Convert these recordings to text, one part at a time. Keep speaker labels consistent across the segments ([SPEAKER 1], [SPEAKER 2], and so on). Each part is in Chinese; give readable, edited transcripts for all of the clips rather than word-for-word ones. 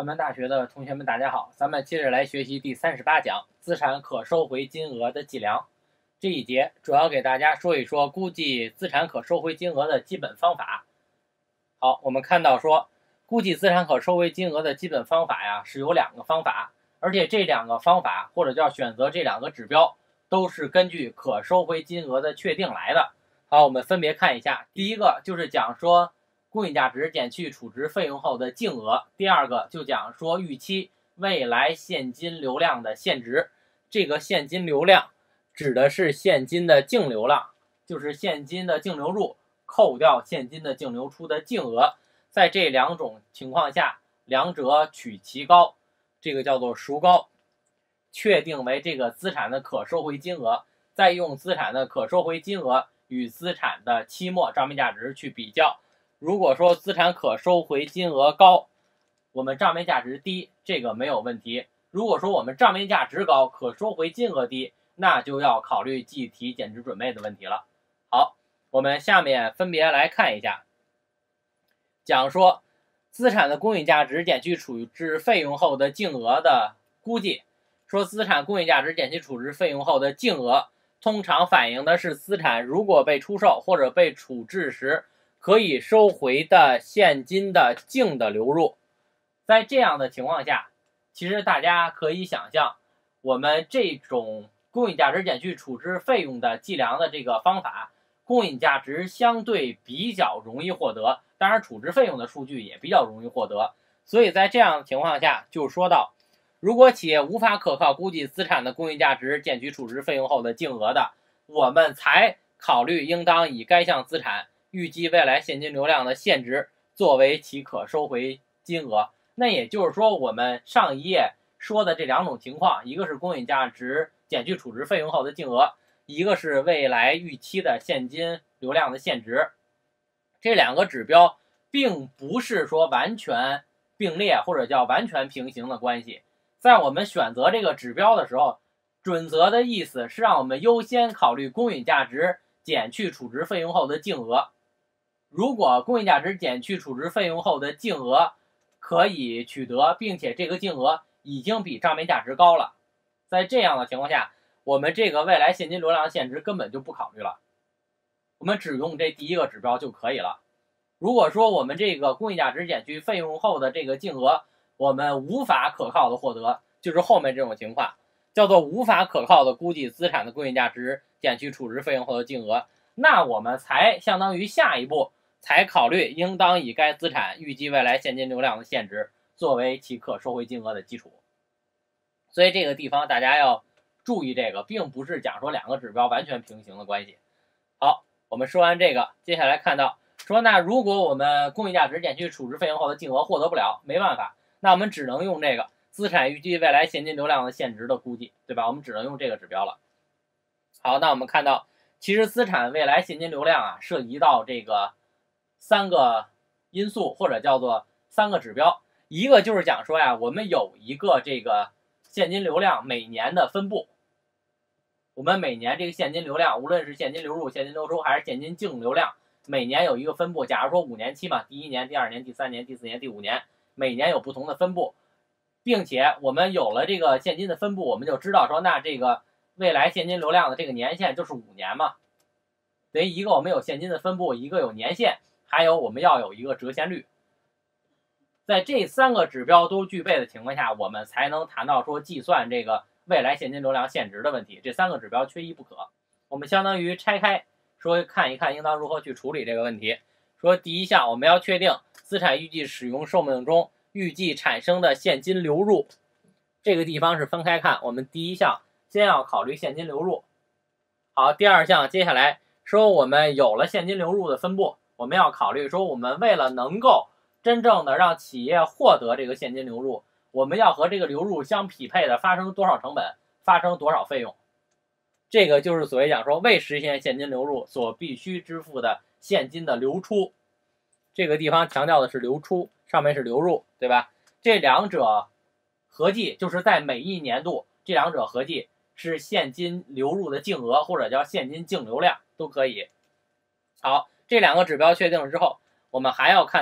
[SPEAKER 1] 万门大学的同学们，大家好，咱们接着来学习第38讲资产可收回金额的计量。这一节主要给大家说一说估计资产可收回金额的基本方法。好，我们看到说，估计资产可收回金额的基本方法呀，是有两个方法，而且这两个方法或者叫选择这两个指标，都是根据可收回金额的确定来的。好，我们分别看一下，第一个就是讲说公允价值减去储值费用后的净额，第二个就讲说预期未来现金流量的现值。这个现金流量指的是现金的净流量，就是现金的净流入扣掉现金的净流出的净额，在这两种情况下，两者取其高，这个叫做孰高，确定为这个资产的可收回金额，再用资产的可收回金额与资产的期末账面价值去比较。如果说资产可收回金额高，我们账面价值低，这个没有问题。如果说我们账面价值高，可收回金额低，那就要考虑计提减值准备的问题了。好，我们下面分别来看一下，讲说资产的公允价值减去储值费用后的净额的估计。说资产公允价值减去储值费用后的净额，通常反映的是资产如果被出售或者被处置时可以收回的现金的净的流入。在这样的情况下，其实大家可以想象，我们这种公允价值减去储值费用的计量的这个方法，公允价值相对比较容易获得，当然储值费用的数据也比较容易获得。所以在这样的情况下，就说到，如果企业无法可靠估计资产的公允价值减去储值费用后的净额的，我们才考虑应当以该项资产预计未来现金流量的现值作为其可收回金额。那也就是说，我们上一页说的这两种情况，一个是公允价值减去储值费用后的净额，一个是未来预期的现金流量的现值。这两个指标并不是说完全并列或者叫完全平行的关系。在我们选择这个指标的时候，准则的意思是让我们优先考虑公允价值减去储值费用后的净额。如果公允价值减去储值费用后的净额可以取得，并且这个净额已经比账面价值高了，在这样的情况下，我们这个未来现金流量现值根本就不考虑了，我们只用这第一个指标就可以了。如果说我们这个公允价值减去费用后的这个净额我们无法可靠的获得，就是后面这种情况，叫做无法可靠的估计资产的公允价值减去储值费用后的净额，那我们才相当于下一步才考虑应当以该资产预计未来现金流量的现值作为其可收回金额的基础。所以这个地方大家要注意，这个并不是讲说两个指标完全平行的关系。好，我们说完这个，接下来看到说，那如果我们公允价值减去储值费用后的净额获得不了，没办法，那我们只能用这个资产预计未来现金流量的现值的估计，对吧？我们只能用这个指标了。好，那我们看到，其实资产未来现金流量啊，涉及到这个三个因素，或者叫做三个指标。一个就是讲说呀，我们有一个这个现金流量每年的分布，我们每年这个现金流量，无论是现金流入、现金流出还是现金净流量，每年有一个分布。假如说5年期嘛，第1年、第2年、第3年、第4年、第5年，每年有不同的分布，并且我们有了这个现金的分布，我们就知道说，那这个未来现金流量的这个年限就是5年嘛。等于一个我们有现金的分布，一个有年限，还有我们要有一个折现率。在这三个指标都具备的情况下，我们才能谈到说计算这个未来现金流量现值的问题。这三个指标缺一不可。我们相当于拆开说，看一看应当如何去处理这个问题。说第一项，我们要确定资产预计使用寿命中预计产生的现金流入，这个地方是分开看。我们第一项先要考虑现金流入。好，第二项接下来说我们有了现金流入的分布，我们要考虑说我们为了能够真正的让企业获得这个现金流入，我们要和这个流入相匹配的发生多少成本，发生多少费用。这个就是所谓讲说为实现现金流入所必须支付的现金的流出。这个地方强调的是流出，上面是流入，对吧？这两者合计就是在每一年度，这两者合计是现金流入的净额，或者叫现金净流量都可以。好，这两个指标确定了之后，我们还要看到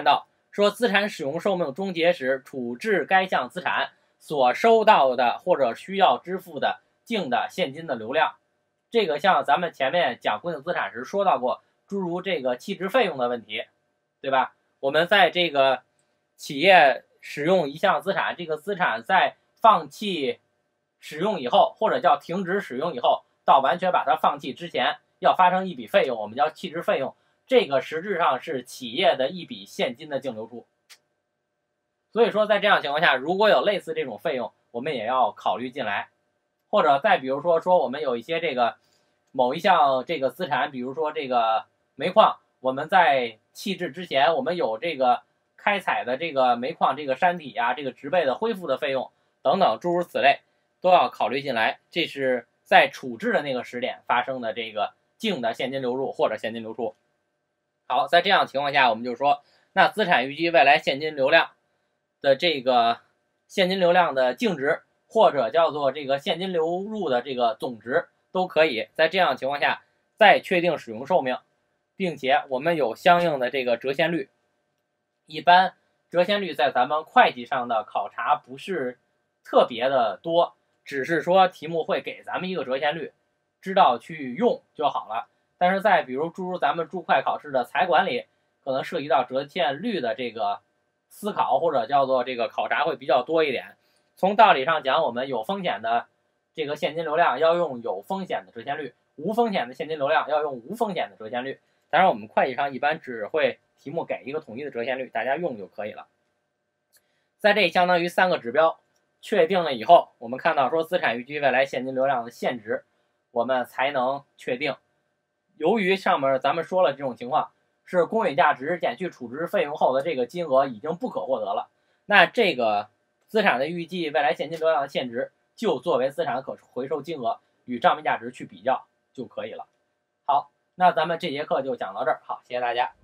[SPEAKER 1] 说资产使用寿命终结时，处置该项资产所收到的或者需要支付的净的现金的流量。这个像咱们前面讲固定资产时说到过，诸如这个弃置费用的问题，对吧？我们在这个企业使用一项资产，这个资产在放弃使用以后，或者叫停止使用以后，到完全把它放弃之前，要发生一笔费用，我们叫弃置费用。这个实质上是企业的一笔现金的净流出。所以说，在这样情况下，如果有类似这种费用，我们也要考虑进来。或者再比如说我们有一些这个某一项这个资产，比如说这个煤矿，我们在弃置之前，我们有这个开采的这个煤矿这个山体啊，这个植被的恢复的费用等等诸如此类，都要考虑进来。这是在处置的那个时点发生的这个净的现金流入或者现金流出。好，在这样情况下，我们就说，那资产预计未来现金流量的这个现金流量的净值，或者叫做这个现金流入的这个总值，都可以在这样情况下再确定使用寿命，并且我们有相应的这个折现率。一般折现率在咱们会计上的考察不是特别的多，只是说题目会给咱们一个折现率，知道去用就好了。但是在比如诸如咱们注会考试的财管里，可能涉及到折现率的这个思考或者叫做这个考察会比较多一点。从道理上讲，我们有风险的这个现金流量要用有风险的折现率，无风险的现金流量要用无风险的折现率。当然我们会计上一般只会题目给一个统一的折现率，大家用就可以了。在这相当于3个指标确定了以后，我们看到说资产预计未来现金流量的现值，我们才能确定。由于上面咱们说了这种情况是公允价值减去处置费用后的这个金额已经不可获得了，那这个资产的预计未来现金流量的现值就作为资产可回收金额与账面价值去比较就可以了。好，那咱们这节课就讲到这儿，好，谢谢大家。